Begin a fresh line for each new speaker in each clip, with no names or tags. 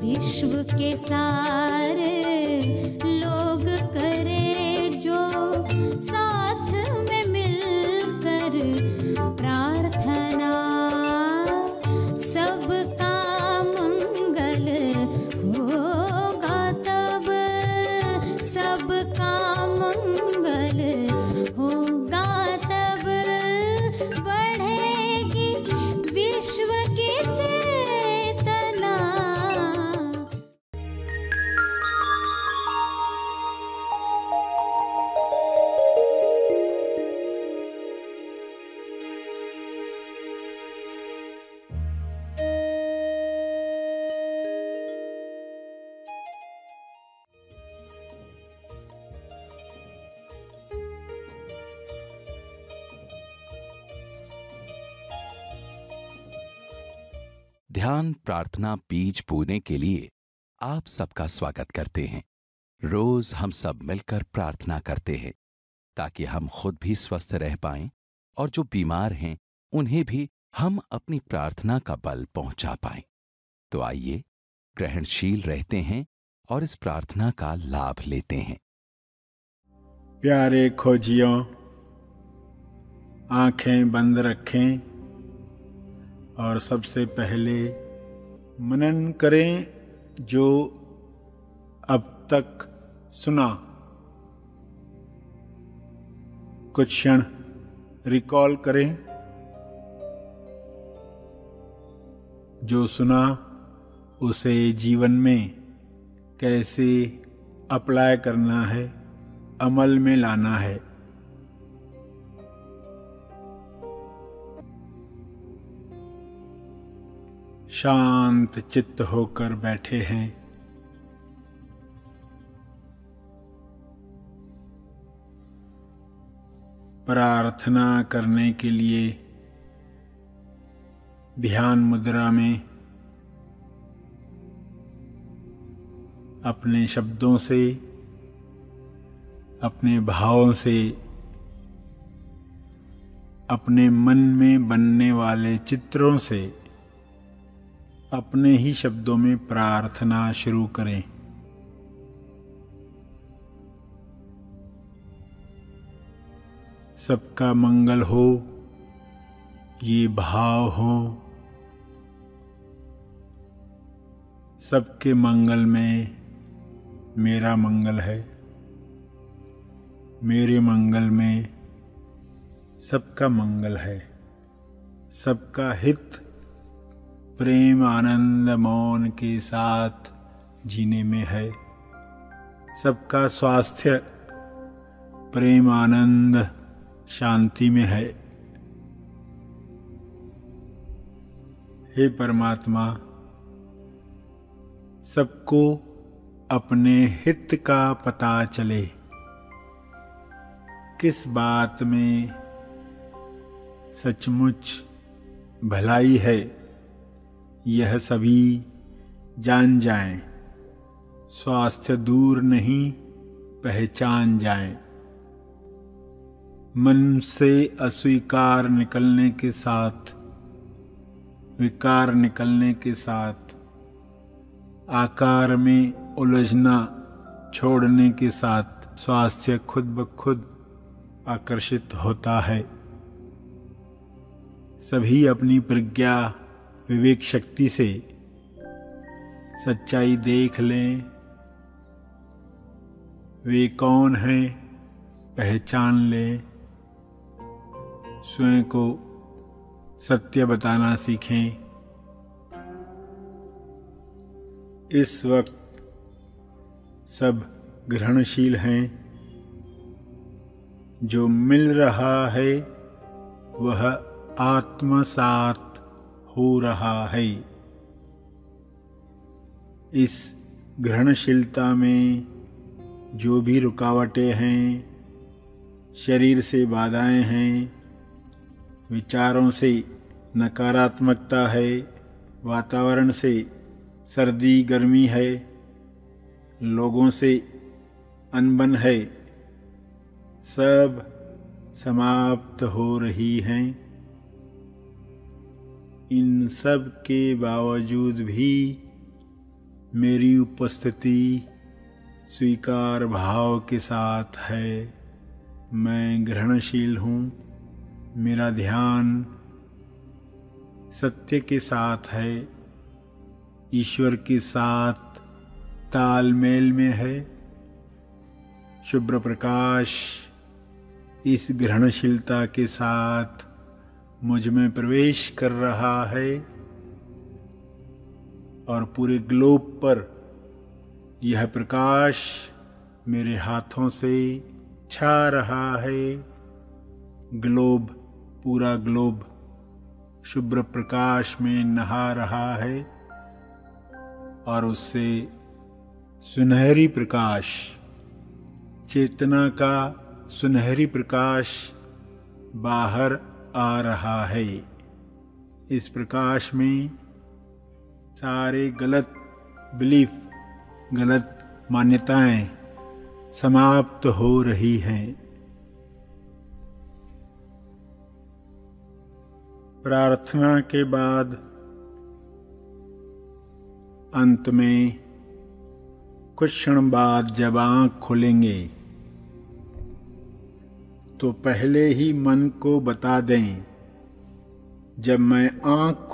विश्व के सारे लोग करे जो साथ में मिलकर प्रार्थना, सबका मंगल होगा तब, सबका मंगल होगा तब, बढ़ेगी विश्व की चेतना।
ध्यान प्रार्थना बीज बोने के लिए आप सबका स्वागत करते हैं। रोज हम सब मिलकर प्रार्थना करते हैं ताकि हम खुद भी स्वस्थ रह पाएं और जो बीमार हैं उन्हें भी हम अपनी प्रार्थना का बल पहुंचा पाएं। तो आइए ग्रहणशील रहते हैं और इस प्रार्थना का लाभ लेते हैं।
प्यारे खोजियों, आंखें बंद रखें और सबसे पहले मनन करें जो अब तक सुना। कुछ क्षण रिकॉल करें, जो सुना उसे जीवन में कैसे अप्लाई करना है, अमल में लाना है। शांत चित्त होकर बैठे हैं। प्रार्थना करने के लिए ध्यान मुद्रा में अपने शब्दों से, अपने भावों से, अपने मन में बनने वाले चित्रों से अपने ही शब्दों में प्रार्थना शुरू करें। सबका मंगल हो, ये भाव हो। सबके मंगल में मेरा मंगल है, मेरे मंगल में सबका मंगल है। सबका हित प्रेम आनंद मौन के साथ जीने में है। सबका स्वास्थ्य प्रेम आनंद शांति में है। हे परमात्मा, सबको अपने हित का पता चले। किस बात में सचमुच भलाई है, यह सभी जान जाएं। स्वास्थ्य दूर नहीं, पहचान जाएं। मन से अस्वीकार निकलने के साथ, विकार निकलने के साथ, आकार में उलझना छोड़ने के साथ स्वास्थ्य खुद ब खुद आकर्षित होता है। सभी अपनी प्रज्ञा विवेक शक्ति से सच्चाई देख लें। वे कौन हैं पहचान लें। स्वयं को सत्य बताना सीखें। इस वक्त सब ग्रहणशील हैं। जो मिल रहा है वह आत्मसात हो रहा है। इस ग्रहणशीलता में जो भी रुकावटें हैं, शरीर से बाधाएं हैं, विचारों से नकारात्मकता है, वातावरण से सर्दी गर्मी है, लोगों से अनबन है, सब समाप्त हो रही हैं। इन सब के बावजूद भी मेरी उपस्थिति स्वीकार भाव के साथ है। मैं ग्रहणशील हूँ। मेरा ध्यान सत्य के साथ है, ईश्वर के साथ तालमेल में है। शुभ्र प्रकाश इस ग्रहणशीलता के साथ मुझ में प्रवेश कर रहा है और पूरे ग्लोब पर यह प्रकाश मेरे हाथों से छा रहा है। ग्लोब, पूरा ग्लोब शुभ्र प्रकाश में नहा रहा है और उससे सुनहरी प्रकाश, चेतना का सुनहरी प्रकाश बाहर आ रहा है। इस प्रकाश में सारे गलत बिलीफ, गलत मान्यताएं समाप्त हो रही हैं। प्रार्थना के बाद अंत में कुछ क्षण बाद जब आँख खोलेंगे तो पहले ही मन को बता दें, जब मैं आँख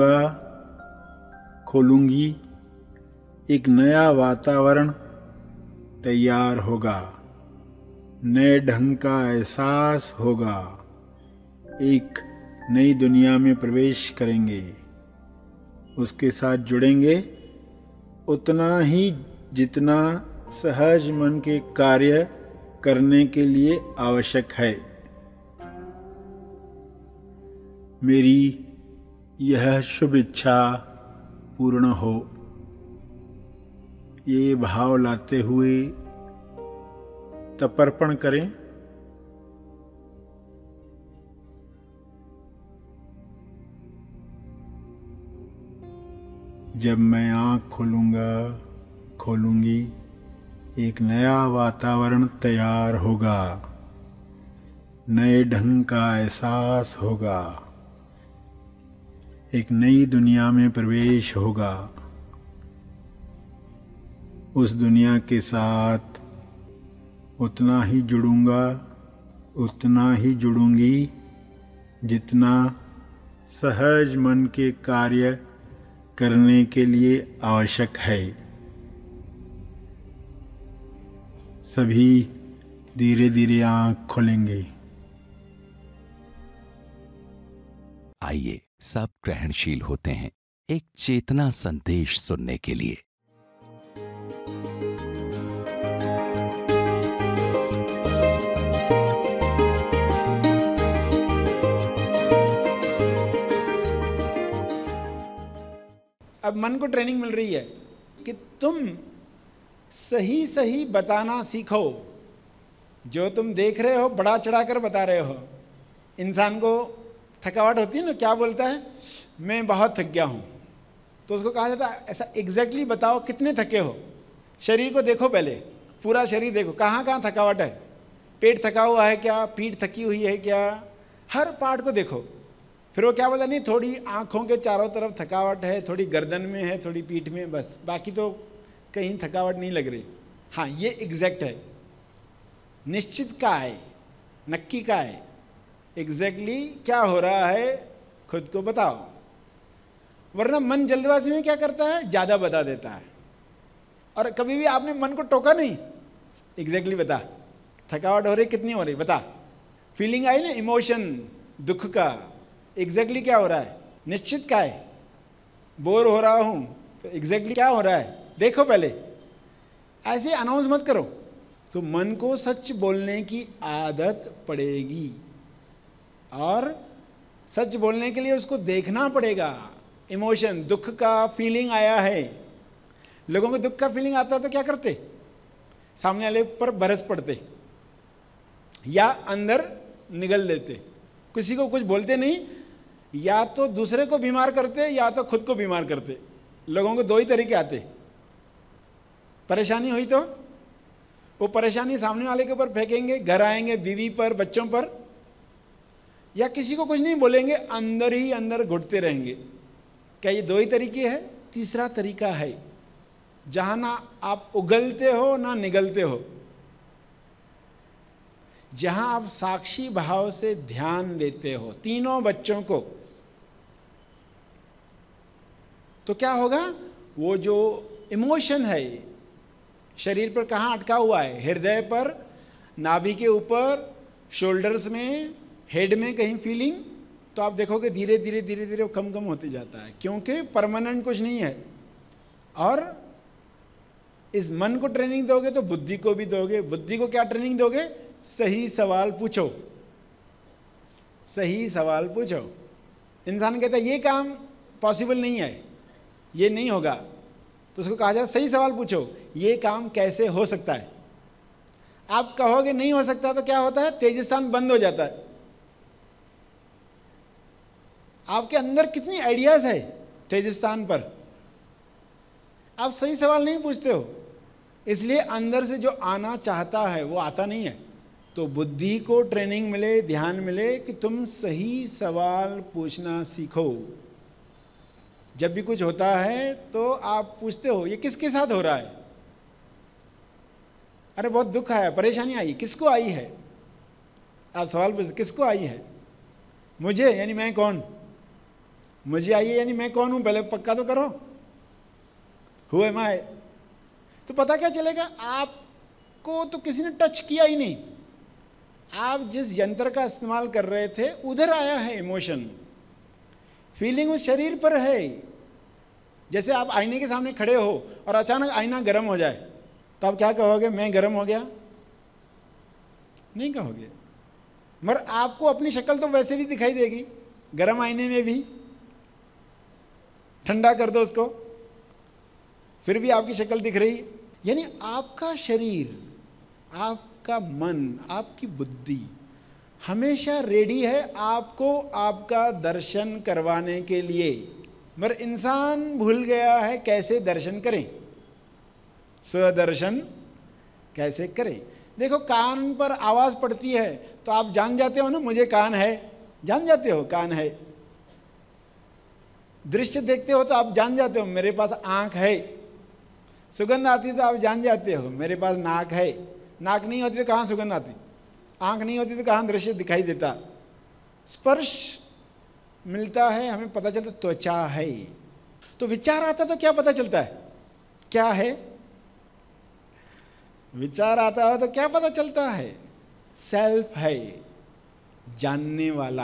खोलूंगी एक नया वातावरण तैयार होगा, नए ढंग का एहसास होगा, एक नई दुनिया में प्रवेश करेंगे, उसके साथ जुड़ेंगे उतना ही जितना सहज मन के कार्य करने के लिए आवश्यक है। मेरी यह शुभ इच्छा पूर्ण हो, ये भाव लाते हुए तर्पण करें। जब मैं आँख खोलूंगी एक नया वातावरण तैयार होगा, नए ढंग का एहसास होगा, एक नई दुनिया में प्रवेश होगा। उस दुनिया के साथ उतना ही जुड़ूंगा, उतना ही जुड़ूंगी जितना सहज मन के कार्य करने के लिए आवश्यक है। सभी धीरे धीरे आँख खोलेंगे।
आइए सब ग्रहणशील होते हैं एक चेतना संदेश सुनने के लिए।
अब मन को ट्रेनिंग मिल रही है कि तुम सही सही बताना सीखो। जो तुम देख रहे हो बड़ा चढ़ाकर बता रहे हो। इंसान को थकावट होती है ना, क्या बोलता है, मैं बहुत थक गया हूँ। तो उसको कहा जाता है ऐसा एग्जैक्टली बताओ कितने थके हो। शरीर को देखो, पहले पूरा शरीर देखो, कहाँ कहाँ थकावट है। पेट थका हुआ है क्या, पीठ थकी हुई है क्या, हर पार्ट को देखो। फिर वो क्या बोला, नहीं थोड़ी आँखों के चारों तरफ थकावट है, थोड़ी गर्दन में है, थोड़ी पीठ में, बस बाकी तो कहीं थकावट नहीं लग रही। हाँ, ये एग्जैक्ट है, निश्चित का है, नक्की का है, एग्जैक्टली क्या हो रहा है खुद को बताओ। वरना मन जल्दबाजी में क्या करता है, ज़्यादा बता देता है। और कभी भी आपने मन को टोका नहीं, एग्जैक्टली बता, थकावट हो रही कितनी हो रही बता, फीलिंग आई ना इमोशन दुख का, एग्जैक्टली क्या हो रहा है, निश्चित का है, बोर हो रहा हूँ तो एग्जैक्टली क्या हो रहा है देखो पहले। ऐसे अनाउंस मत करो, तो मन को सच बोलने की आदत पड़ेगी। और सच बोलने के लिए उसको देखना पड़ेगा। इमोशन, दुख का फीलिंग आया है। लोगों को दुख का फीलिंग आता है तो क्या करते, सामने वाले पर बरस पड़ते या अंदर निगल देते, किसी को कुछ बोलते नहीं, या तो दूसरे को बीमार करते या तो खुद को बीमार करते। लोगों को दो ही तरीके आते। परेशानी हुई तो वो परेशानी सामने वाले के ऊपर फेंकेंगे, घर आएंगे बीवी पर, बच्चों पर, या किसी को कुछ नहीं बोलेंगे, अंदर ही अंदर घुटते रहेंगे। क्या ये दो ही तरीके हैं? तीसरा तरीका है, जहां ना आप उगलते हो ना निगलते हो, जहां आप साक्षी भाव से ध्यान देते हो तीनों बच्चों को, तो क्या होगा? वो जो इमोशन है शरीर पर कहाँ अटका हुआ है? हृदय पर, नाभि के ऊपर, शोल्डर्स में, हेड में कहीं फीलिंग, तो आप देखोगे धीरे धीरे धीरे धीरे वो कम कम होते जाता है, क्योंकि परमानेंट कुछ नहीं है। और इस मन को ट्रेनिंग दोगे तो बुद्धि को भी दोगे। बुद्धि को क्या ट्रेनिंग दोगे? सही सवाल पूछो, सही सवाल पूछो। इंसान कहता है ये काम पॉसिबल नहीं है, ये नहीं होगा, तो उसको कहा जाए सही सवाल पूछो, ये काम कैसे हो सकता है? आप कहोगे नहीं हो सकता तो क्या होता है? तेजस्थान बंद हो जाता है। आपके अंदर कितनी आइडियाज है तेजस्थान पर, आप सही सवाल नहीं पूछते हो, इसलिए अंदर से जो आना चाहता है वो आता नहीं है। तो बुद्धि को ट्रेनिंग मिले, ध्यान मिले कि तुम सही सवाल पूछना सीखो। जब भी कुछ होता है तो आप पूछते हो ये किसके साथ हो रहा है? अरे बहुत दुख आया, परेशानी आई, किसको आई है? आप सवाल पूछते किसको आई है? मुझे, यानी मैं कौन? मुझे आई है यानी मैं कौन हूं? पहले पक्का तो करो, हु एम आई। तो पता क्या चलेगा? आपको तो किसी ने टच किया ही नहीं, आप जिस यंत्र का इस्तेमाल कर रहे थे उधर आया है इमोशन, फीलिंग उस शरीर पर है। जैसे आप आईने के सामने खड़े हो और अचानक आईना गर्म हो जाए तो आप क्या कहोगे? मैं गर्म हो गया? नहीं कहोगे, मगर आपको अपनी शक्ल तो वैसे भी दिखाई देगी, गर्म आईने में भी। ठंडा कर दो उसको, फिर भी आपकी शक्ल दिख रही। यानी आपका शरीर, आपका मन, आपकी बुद्धि हमेशा रेडी है आपको आपका दर्शन करवाने के लिए, मगर इंसान भूल गया है कैसे दर्शन करें, स्वदर्शन कैसे करें। देखो कान पर आवाज पड़ती है तो आप जान जाते हो ना मुझे कान है, जान जाते हो कान है। दृश्य देखते हो तो आप जान जाते हो मेरे पास आंख है। सुगंध आती तो आप जान जाते हो मेरे पास नाक है। नाक नहीं होती तो कहाँ सुगंध आती, आंख नहीं होती तो कहाँ दृश्य दिखाई देता। स्पर्श मिलता है, हमें पता चलता त्वचा है। तो विचार आता तो क्या पता चलता है? क्या है? विचार आता है तो क्या पता चलता है? सेल्फ है, जानने वाला,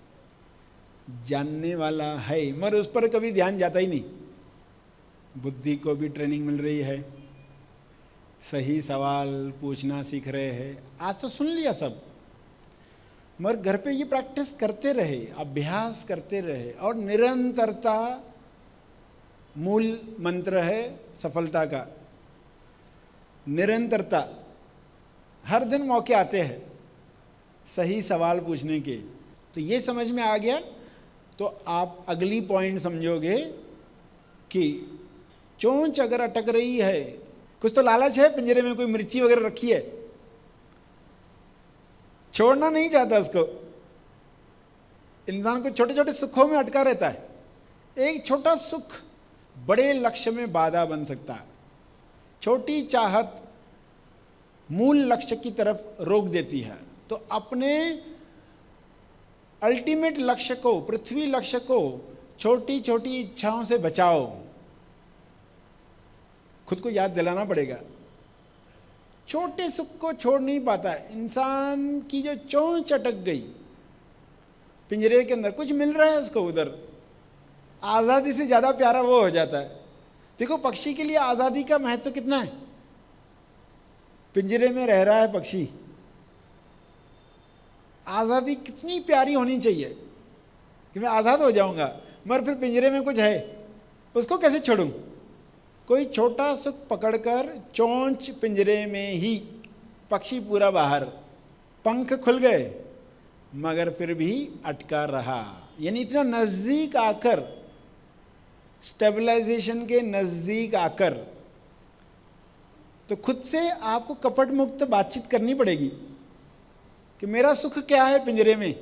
जानने वाला है, मगर उस पर कभी ध्यान जाता ही नहीं। बुद्धि को भी ट्रेनिंग मिल रही है, सही सवाल पूछना सीख रहे हैं। आज तो सुन लिया सब, मगर घर पे ये प्रैक्टिस करते रहे, अभ्यास करते रहे, और निरंतरता मूल मंत्र है सफलता का। निरंतरता, हर दिन मौके आते हैं सही सवाल पूछने के। तो ये समझ में आ गया तो आप अगली पॉइंट समझोगे कि चोंच अगर अटक रही है, कुछ तो लालच है, पिंजरे में कोई मिर्ची वगैरह रखी है, छोड़ना नहीं चाहता उसको। इंसान को छोटे छोटे सुखों में अटका रहता है। एक छोटा सुख बड़े लक्ष्य में बाधा बन सकता है। छोटी चाहत मूल लक्ष्य की तरफ रोक देती है। तो अपने अल्टीमेट लक्ष्य को, पृथ्वी लक्ष्य को छोटी छोटी इच्छाओं से बचाओ। खुद को याद दिलाना पड़ेगा। छोटे सुख को छोड़ नहीं पाता इंसान की जो चोंच अटक गई पिंजरे के अंदर, कुछ मिल रहा है उसको उधर, आज़ादी से ज़्यादा प्यारा वो हो जाता है। देखो पक्षी के लिए आज़ादी का महत्व कितना है। पिंजरे में रह रहा है पक्षी, आज़ादी कितनी प्यारी होनी चाहिए कि मैं आज़ाद हो जाऊंगा, मगर फिर पिंजरे में कुछ है, उसको कैसे छोड़ूं। कोई छोटा सुख पकड़कर चोंच पिंजरे में ही, पक्षी पूरा बाहर, पंख खुल गए मगर फिर भी अटका रहा। यानी इतना नजदीक आकर, स्टेबलाइजेशन के नजदीक आकर, तो खुद से आपको कपट मुक्त बातचीत करनी पड़ेगी कि मेरा सुख क्या है पिंजरे में।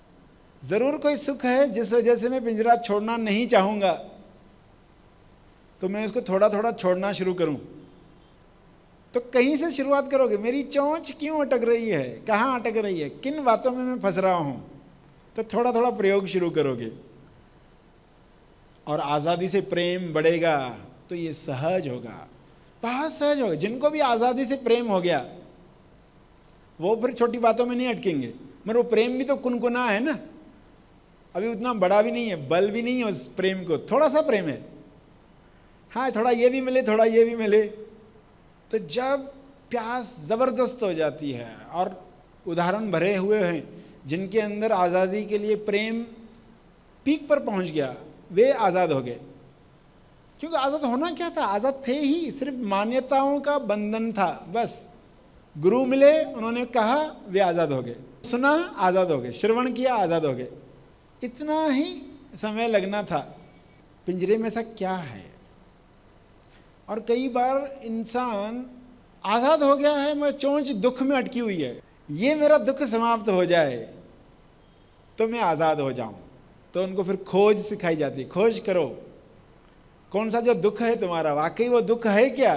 जरूर कोई सुख है जिस वजह से मैं पिंजरा छोड़ना नहीं चाहूंगा। तो मैं उसको थोड़ा थोड़ा छोड़ना शुरू करूं। तो कहीं से शुरुआत करोगे, मेरी चोंच क्यों अटक रही है, कहाँ अटक रही है, किन बातों में मैं फंस रहा हूं, तो थोड़ा थोड़ा प्रयोग शुरू करोगे और आज़ादी से प्रेम बढ़ेगा। तो ये सहज होगा, बहुत सहज होगा। जिनको भी आज़ादी से प्रेम हो गया वो फिर छोटी बातों में नहीं अटकेंगे। मगर वो प्रेम भी तो कुनकुना है ना, अभी उतना बड़ा भी नहीं है, बल भी नहीं है उस प्रेम को, थोड़ा सा प्रेम है। हाँ, थोड़ा ये भी मिले, थोड़ा ये भी मिले। तो जब प्यास ज़बरदस्त हो जाती है, और उदाहरण भरे हुए हैं जिनके अंदर आज़ादी के लिए प्रेम पीक पर पहुंच गया, वे आज़ाद हो गए। क्योंकि आज़ाद होना क्या था, आज़ाद थे ही, सिर्फ मान्यताओं का बंधन था बस। गुरु मिले, उन्होंने कहा, वे आज़ाद हो गए, सुना, आज़ाद हो गए, श्रवण किया, आज़ाद हो गए। इतना ही समय लगना था। पिंजरे में ऐसा क्या है? और कई बार इंसान आज़ाद हो गया है, मैं चोंच दुख में अटकी हुई है, ये मेरा दुख समाप्त हो जाए तो मैं आज़ाद हो जाऊं। तो उनको फिर खोज सिखाई जाती है, खोज करो कौन सा जो दुख है तुम्हारा, वाकई वो दुख है क्या,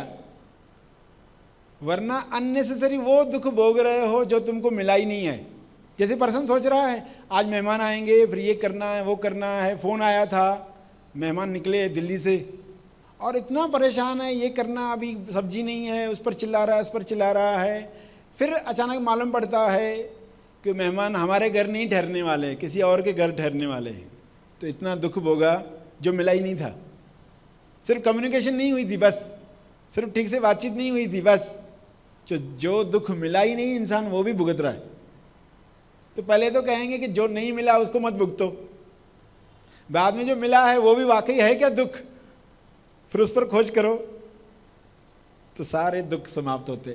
वरना अननेसेसरी वो दुख भोग रहे हो जो तुमको मिला ही नहीं है। जैसे पर्सन सोच रहा है आज मेहमान आएंगे, फिर ये करना है, वो करना है, फ़ोन आया था, मेहमान निकले दिल्ली से और इतना परेशान है, ये करना, अभी सब्जी नहीं है, उस पर चिल्ला रहा है, उस पर चिल्ला रहा है। फिर अचानक मालूम पड़ता है कि मेहमान हमारे घर नहीं ठहरने वाले, किसी और के घर ठहरने वाले हैं। तो इतना दुख भोगा जो मिला ही नहीं था। सिर्फ कम्युनिकेशन नहीं हुई थी बस, सिर्फ ठीक से बातचीत नहीं हुई थी बस, जो दुख मिला ही नहीं इंसान वो भी भुगत रहा है। तो पहले तो कहेंगे कि जो नहीं मिला उसको मत भुगतो, बाद में जो मिला है वो भी वाकई है क्या दुख, फिर उस पर खोज करो तो सारे दुख समाप्त होते।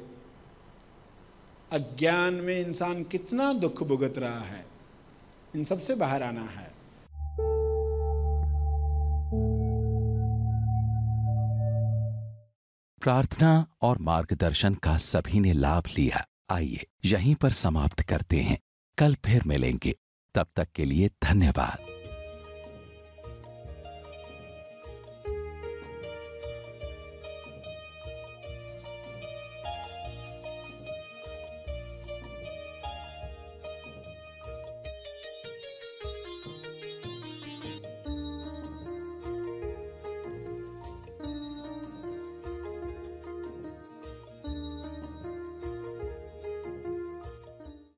अज्ञान में इंसान कितना दुख भुगत रहा है, इन सब से बाहर आना है।
प्रार्थना और मार्गदर्शन का सभी ने लाभ लिया। आइए यहीं पर समाप्त करते हैं, कल फिर मिलेंगे, तब तक के लिए धन्यवाद।